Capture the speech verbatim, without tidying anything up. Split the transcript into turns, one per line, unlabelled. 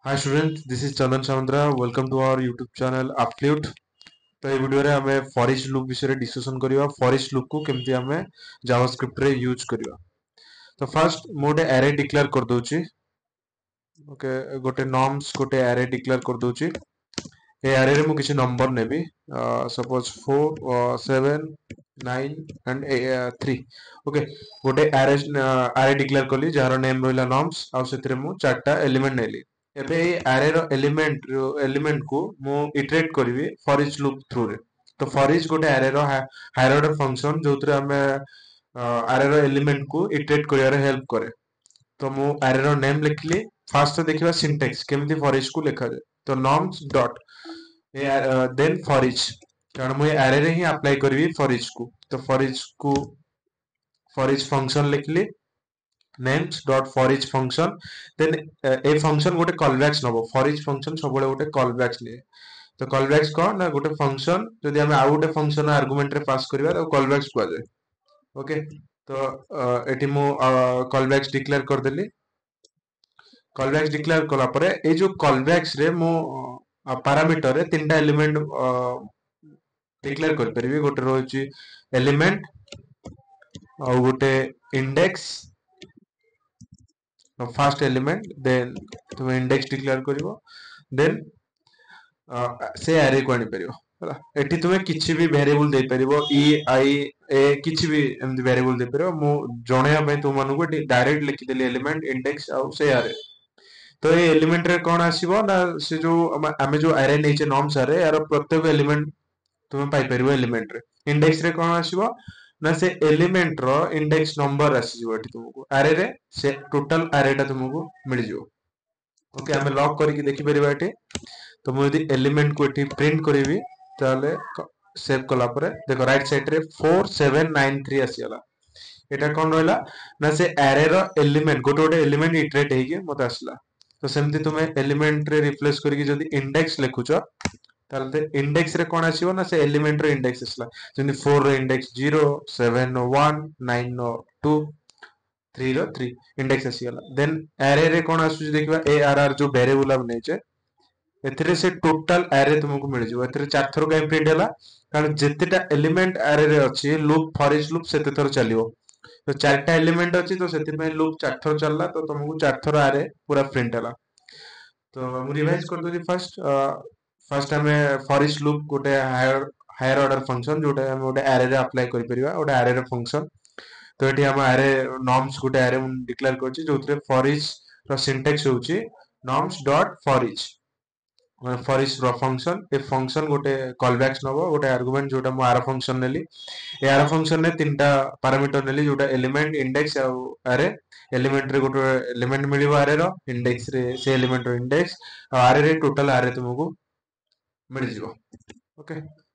Hi students, this is Chandan Samandra. Welcome to our YouTube channel Upload. तो ये video रे हमें foreach loop विषय डिस्कशन करिवा फॉरिच लूप को केमती हमें जावास्क्रिप्ट रे यूज करिवा। तो फर्स्ट मोटे एरे डिक्लेयर कर दोची। ओके गोटे नॉर्म्स गोटे एरे डिक्लेयर कर दोची। ए एरे रे मु किछि नंबर नेबी suppose four seven nine and three. Okay गोटे एरे एरे डिक्लेयर कली जार नेम रहला नॉर्म्स आ सेतरे मु चारटा एलिमेंट नेली। एबे ए एरे रो एलिमेंट एलिमेंट को मु इटरेट करबी फॉर इच लूप थ्रू रे। तो फॉर इच गोटे एरे रो हायर ऑर्डर फंक्शन जोतरे हमें एरे रो एलिमेंट को इटरेट करिया रे हेल्प करे। तो मु एरे रो नेम लिखली। फास्ट देखिबा सिंटेक्स केमती फॉर इच को लिखा जाय। तो norms dot then for each कारण मु एरे रे ही अप्लाई करबी फॉर इच को। तो फॉर इच को फॉर इच फंक्शन लिखली names dot for each function then ए फंक्शन गोटे कॉलबैक्स नबो फॉर इच फंक्शन सबले गोटे कॉलबैक्स लिए। तो कॉलबैक्स को ना गोटे फंक्शन जदि हम आउ गोटे फंक्शन आर्गुमेंट रे पास करबा तो कॉलबैक्स को आ जाय। ओके तो एटी मु कॉलबैक्स डिक्लेयर कर देली। कॉलबैक्स डिक्लेयर कला परे ए जो कॉलबैक्स रे मु पैरामीटर रे तीनटा एलिमेंट डिक्लेयर कर परबी। गोटे रहउची एलिमेंट आ गोटे इंडेक्स फर्स्ट एलिमेंट देन तुम इंडेक्स डिक्लेयर करिवो देन से एरे को आनी परिवो होला। एठी तुमे किछि भी वेरिएबल दे परिवो ई आई ए किछि भी एमदी वेरिएबल दे परिवो। मु जणेया पय तुम मानु को डायरेक्ट लिखि देली एलिमेंट इंडेक्स आ से एरे। तो ए एलिमेंट रे कोन आसीबो ना से जो हमें जो एरे नेचे नॉर्म्स एरे यार प्रत्येक एलिमेंट तुम पाई परिवो एलिमेंट रे। इंडेक्स रे कोन आसीबो ना से एलिमेंट रो इंडेक्स नंबर आसीबो एठी तुमको एरे रे से टोटल एरेटा तुमको मिल जिवो। ओके हमें लॉक करके देखि परिबा एठी। तो मु यदि एलिमेंट को एठी प्रिंट करिवि ताले सेव कला परे देखो राइट साइड रे फोर सेवन नाइन थ्री आसीला। एटा कोन रहला ना से एरे रो एलिमेंट गोटे गोटे एलिमेंट इटरेट हेके मते आसला। तो सेमति तुमे एलिमेंट रे रिप्लेस करके जदि इंडेक्स लिखुचो ताले इंडेक्स रे कोन आसीबो ना से एलिमेंट रो इंडेक्स आसला। जदि फोर रो इंडेक्स जीरो सेवन रो वन नाइन रो टू थ्री रो थ्री इंडेक्स आसीगला। देन एरे रे कोन आसु देखिबा ए आर आर जो वेरिएबल हम नेचे एथिरे से टोटल एरे तुमको मिल जिवो। एथिरे चार थरो काई प्रिंट होला कारण जेतेटा एलिमेंट एरे रे अछि लूप फॉर इच लूप सेते थरो चलिवो। तो चारटा एलिमेंट अछि तो सेति पे लूप चार थरो चलला तो तुमको चार थरो एरे पूरा प्रिंट होला। तो मु रिवाइज कर दोली फर्स्ट फर्स्ट हमें फॉर इच लूप गोटे हायर हायर ऑर्डर फंक्शन जोटा हम गोटे एरे रे अप्लाई करि परिबा गोटे एरे रे फंक्शन। तो एठी हम एरे नॉर्म्स गोटे एरे डिक्लेयर करछि जोथरे फॉर इच रो सिंटेक्स होउछि norms dot for each for each रो फंक्शन ए फंक्शन गोटे कॉलबैक्स नबो गोटे आर्गुमेंट जोटा मु आर फंक्शन नेली। ए आर फंक्शन ने तीनटा पैरामीटर नेली जोटा एलिमेंट इंडेक्स आ एरे। एलिमेंट रे गोटे एलिमेंट मिलिबो एरे रो इंडेक्स रे से एलिमेंट रो इंडेक्स आ एरे रे टोटल एरे तुमको मिल जिवो। ओके